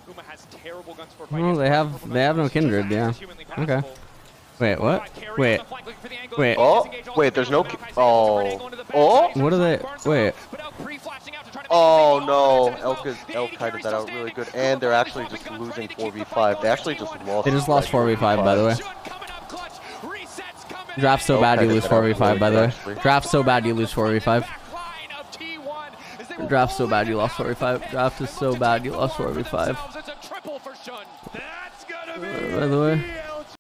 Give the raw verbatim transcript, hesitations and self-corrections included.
Oh, they have they have no kindred, yeah. Okay. Wait, what? Wait. Wait. Oh, wait, there's no... Oh. Oh? What are they... Wait. Oh, no. Elk, is, Elk kited that out really good. And they're actually just losing four v five. They actually just lost... They just lost four v five, by the way. Draft so bad you lose four v five, by the way. Draft so bad you lose four v five. Draft so bad you lost four v five. Draft is so bad you lost four v five. Uh, by the way.